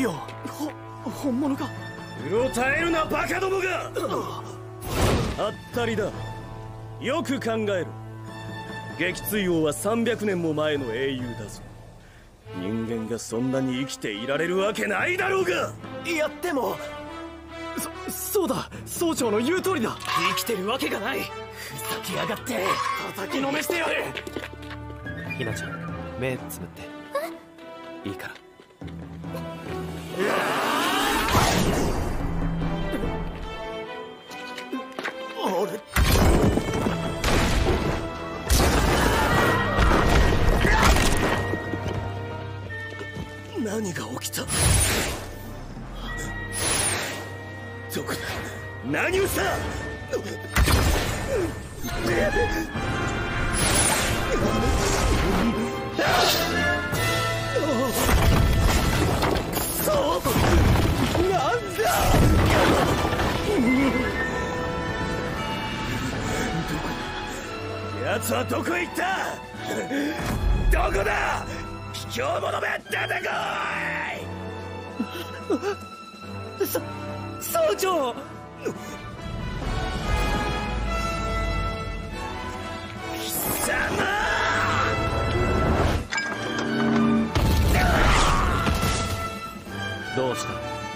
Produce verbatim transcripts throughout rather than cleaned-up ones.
よ。ほ本物か。 うろたえるなバカどもが。はったりだ。よく考えろ。撃墜王はさんびゃくねんも前の英雄だぞ。人間がそんなに生きていられるわけないだろうが。 いやでも、そそうだ、総長の言う通りだ。 生きてるわけがない。 ふざけやがって。叩きのめしてやる。 ひなちゃん、目つぶって。いいから。 俺何が起きた。どこだ。 何をした。 そうなんだ。 奴はどこへ行った。どこだ。卑怯者め、出てこい。 そ総長。 貴様。 どうした。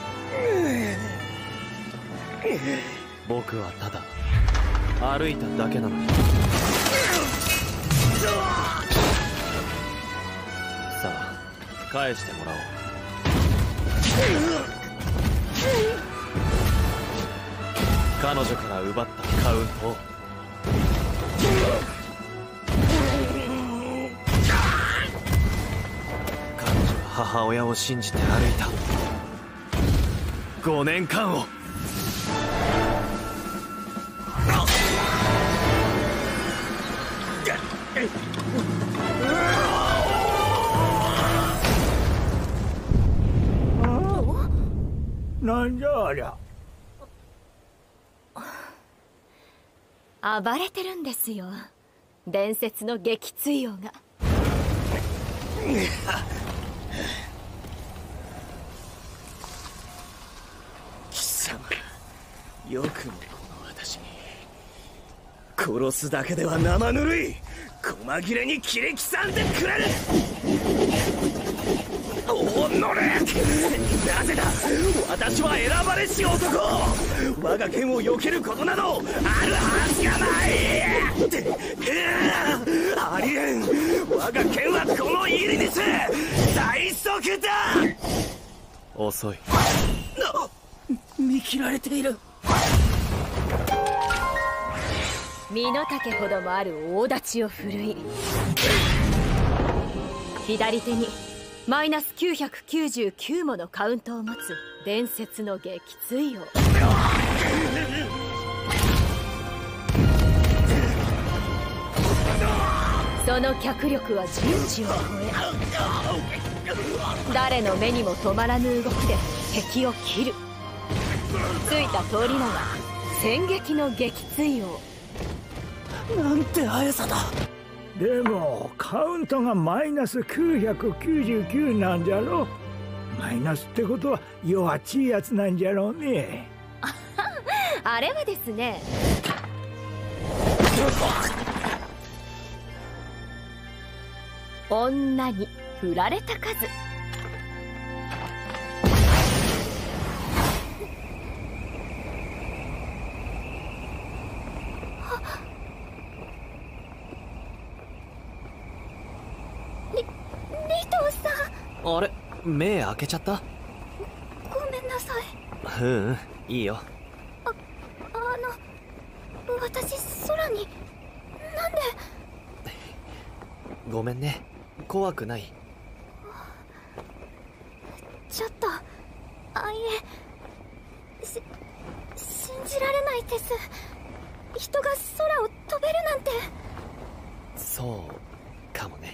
僕はただ歩いただけなのに。さあ返してもらおう。彼女から奪ったカウントを。彼女は母親を信じて歩いたごねんかんを。 なんじゃありゃ。 暴れてるんですよ、伝説の撃墜王が。 貴様、よくもこの私に。殺すだけでは生ぬるい。細切れに切り刻んでくれる。おのれ、なぜだ。私は選ばれし男。我が剣を避けることなどあるはずがない。ありえん。我が剣はこのイリニス最速だ。 遅い。 見切られている。 身の丈ほどもある大太刀を振るい、左手にマイナスきゅうひゃくきゅうじゅうきゅうものカウントを持つ伝説の撃墜王。その脚力は人知を超え、誰の目にも止まらぬ動きで敵を切る。ついた通り名は戦撃の撃墜王。 なんて速さだ。 でもカウントがマイナスきゅうひゃくきゅうじゅうきゅうなんじゃろ。マイナスってことは弱っちいやつなんじゃろうね。 あれはですね、女に振られた数。 あれ、目開けちゃった。 ごめんなさい。 ううん、いいよ。 あ、あの私空になんで。 ごめんね、怖くない。 ちょっとあいえ、し信じられないです。人が空を飛べるなんて。 そうかもね。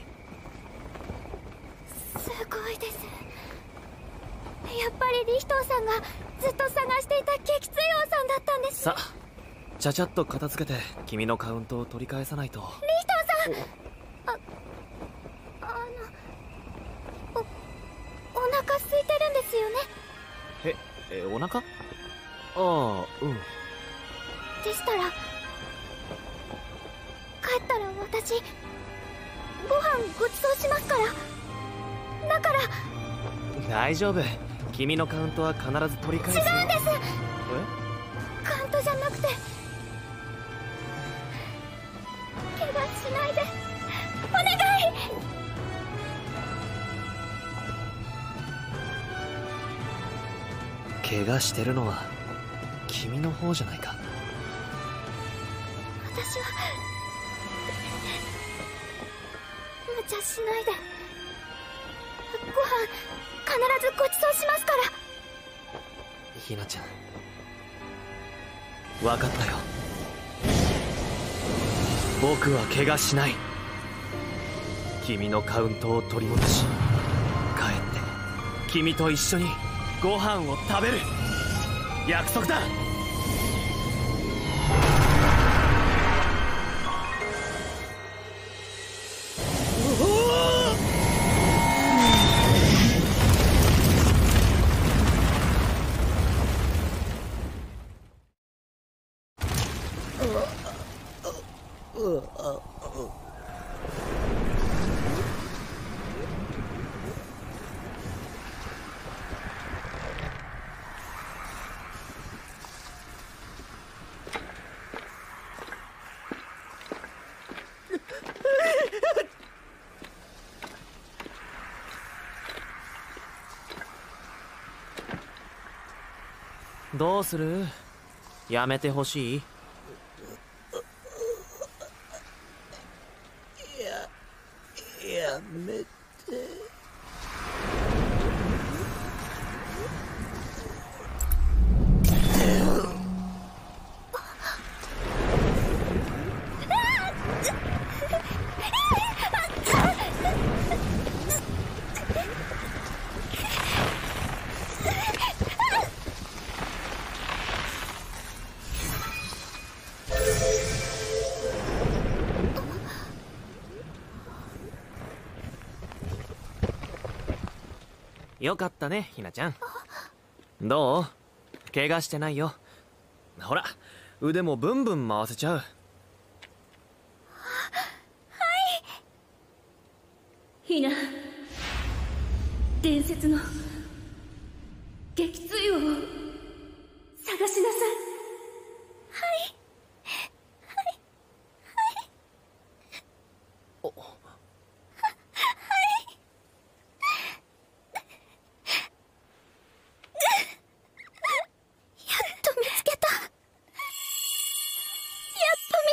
すごいです。やっぱりリヒトーさんがずっと探していた撃墜王さんだったんです。 さあ、ちゃちゃっと片付けて君のカウントを取り返さないと。 リヒトーさん、あ、あのおお腹空いてるんですよね。 え、お腹？ああ、うん。 でしたら帰ったら私ご飯ごちそうしますから。だから大丈夫、君のカウントは必ず取り返すよ。 違うんです。 え？ カウントじゃなくて怪我しないでお願い。 怪我してるのは君の方じゃないか。 私は無茶しないで。ご飯必ずごちそうしますから。 ひなちゃん、分かったよ。僕は怪我しない。君のカウントを取り戻し、帰って君と一緒にご飯を食べる約束だ。どうする？やめてほしい？ や、やめて。 よかったね、ひなちゃん。どう？怪我してないよ。ほら、腕もブンブン回せちゃう。はい。 ひな、伝説の撃墜王を探しなさい。はいはいはいおやっと見つけた。やっと